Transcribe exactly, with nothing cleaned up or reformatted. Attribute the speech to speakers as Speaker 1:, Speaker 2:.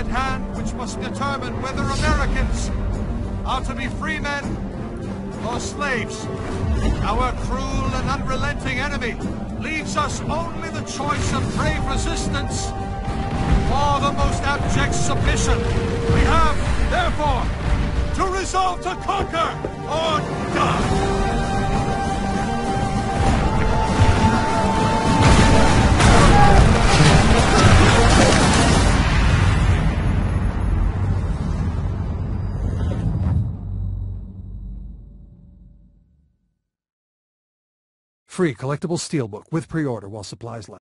Speaker 1: at hand which must determine whether Americans are to be free men or slaves. Our cruel and unrelenting enemy leaves us only the choice of brave resistance or the most abject submission. We have, therefore, to resolve to conquer or die.
Speaker 2: Free collectible steelbook with pre-order while supplies last.